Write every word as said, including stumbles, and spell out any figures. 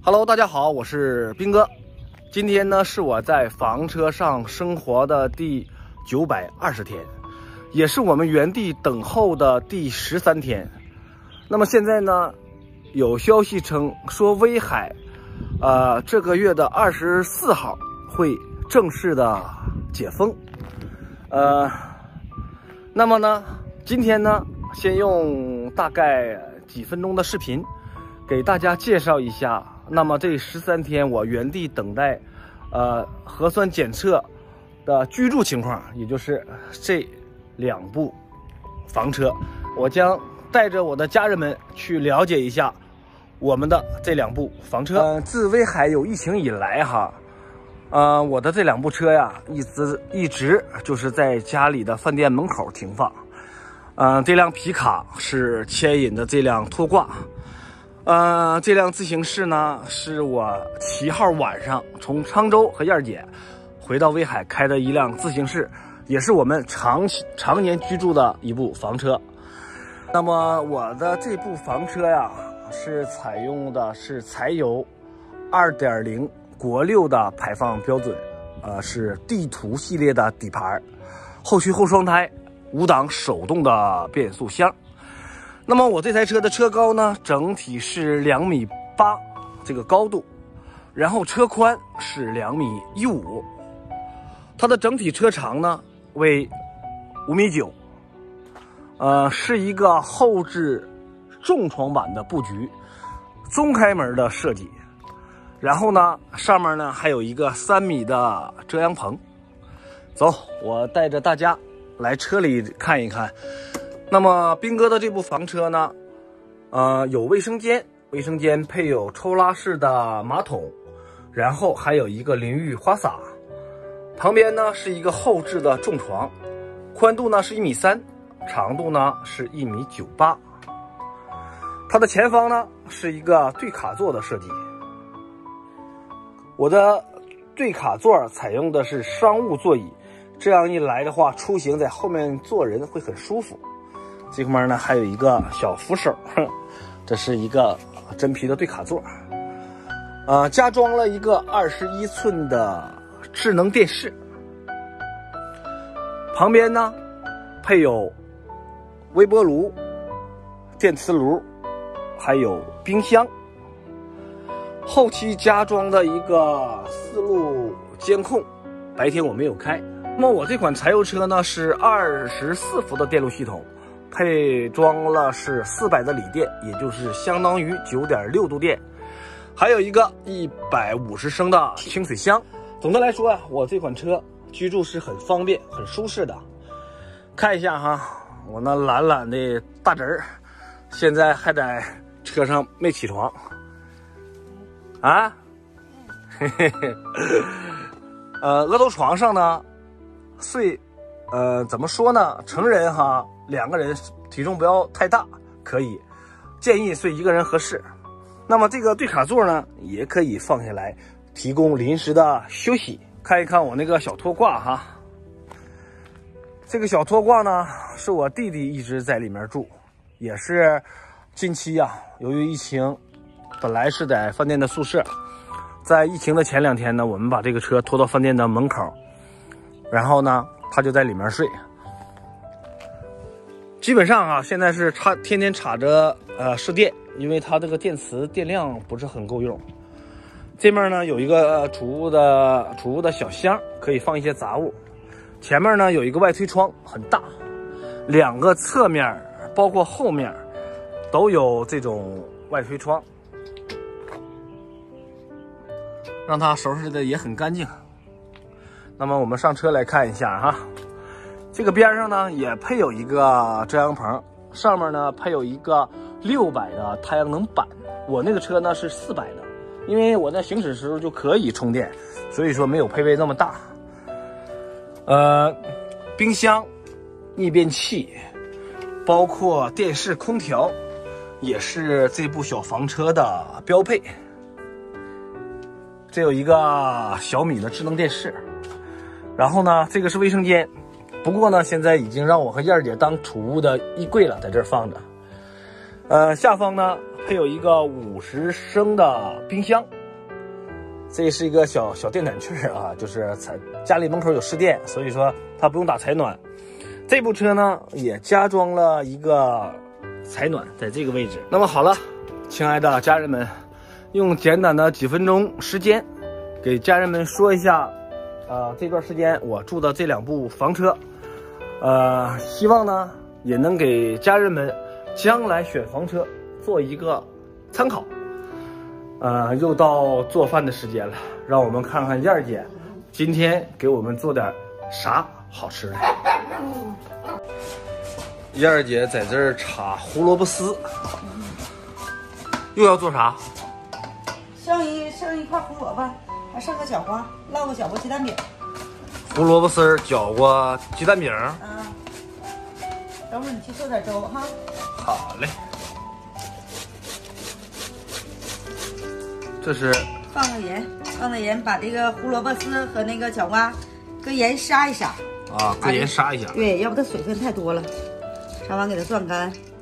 Hello， 大家好，我是斌哥。今天呢是我在房车上生活的第九百二十天，也是我们原地等候的第十三天。那么现在呢，有消息称说威海，呃，这个月的二十四号会正式的解封。呃，那么呢，今天呢，先用大概几分钟的视频，给大家介绍一下。那么这十三天我原地等待，呃，核酸检测的居住情况，也就是这两部房车，我将带着我的家人们去了解一下我们的这两部房车。呃，自威海有疫情以来哈，呃，我的这两部车呀，一直一直就是在家里的饭店门口停放。嗯、呃，这辆皮卡是牵引的这辆拖挂。呃，这辆自行车呢，是我七号晚上从沧州和燕儿姐回到威海开的一辆自行车，也是我们长期常年居住的一部房车。那么我的这部房车呀，是采用的是柴油 二点零 国六的排放标准，呃，是地图系列的底盘，后驱后双胎，五档手动的变速箱。那么我这台车的车高呢，整体是两米八这个高度，然后车宽是两米一五，它的整体车长呢为五米九，呃，是一个后置重床版的布局，中开门的设计，然后呢上面呢还有一个三米的遮阳棚。走，我带着大家来车里看一看。那么斌哥的这部房车呢，呃，有卫生间，卫生间配有抽拉式的马桶，然后还有一个淋浴花洒，旁边呢是一个后置的重床，宽度呢是一米三，长度呢是一米九八。它的前方呢是一个对卡座的设计，我的对卡座采用的是商务座椅，这样一来的话，出行在后面坐人会很舒服。这块面呢还有一个小扶手，这是一个真皮的对卡座，呃，加装了一个二十一寸的智能电视，旁边呢配有微波炉、电磁炉，还有冰箱，后期加装的一个四路监控，白天我没有开。那么我这款柴油车呢是二十四伏的电路系统，配装了是四百的锂电，也就是相当于 九点六度电，还有一个一百五十升的清水箱。总的来说啊，我这款车居住是很方便很舒适的。看一下哈，我那懒懒的大侄儿现在还在车上没起床啊，嘿嘿嘿。呃，额头床上呢睡，呃，怎么说呢？成人哈，两个人体重不要太大，可以建议睡一个人合适。那么这个对卡座呢，也可以放下来，提供临时的休息。看一看我那个小拖挂哈，这个小拖挂呢，是我弟弟一直在里面住，也是近期啊，由于疫情，本来是在饭店的宿舍，在疫情的前两天呢，我们把这个车拖到饭店的门口，然后呢，他就在里面睡。基本上啊，现在是插天天插着呃试电，因为它这个电池电量不是很够用。这面呢有一个、呃、储物的储物的小箱，可以放一些杂物。前面呢有一个外推窗，很大，两个侧面包括后面都有这种外推窗，让它收拾的也很干净。那么我们上车来看一下哈。这个边上呢也配有一个遮阳棚，上面呢配有一个六百的太阳能板。我那个车呢是四百的，因为我在行驶时候就可以充电，所以说没有配备那么大。呃，冰箱、逆变器，包括电视、空调，也是这部小房车的标配。这有一个小米的智能电视，然后呢，这个是卫生间。不过呢，现在已经让我和燕儿姐当储物的衣柜了，在这儿放着。呃，下方呢配有一个五十升的冰箱。这是一个小小电暖器啊，就是采家里门口有湿电，所以说它不用打采暖。这部车呢也加装了一个采暖，在这个位置。那么好了，亲爱的家人们，用简短的几分钟时间，给家人们说一下，呃，这段时间我住的这两部房车，呃，希望呢也能给家人们将来选房车做一个参考。呃，又到做饭的时间了，让我们看看燕儿姐今天给我们做点啥好吃的。燕儿姐在这儿插胡萝卜丝，又要做啥？ 剩一剩一块胡萝卜，还剩个小花，烙个小锅鸡蛋饼。 胡萝卜丝儿搅和鸡蛋饼。 啊，等会儿你去做点粥哈。 好嘞。这是放个盐，放个盐，把这个胡萝卜丝和那个角瓜搁盐杀一杀。 啊，搁盐杀一下。 对，要不它水分太多了。杀完给它攥干。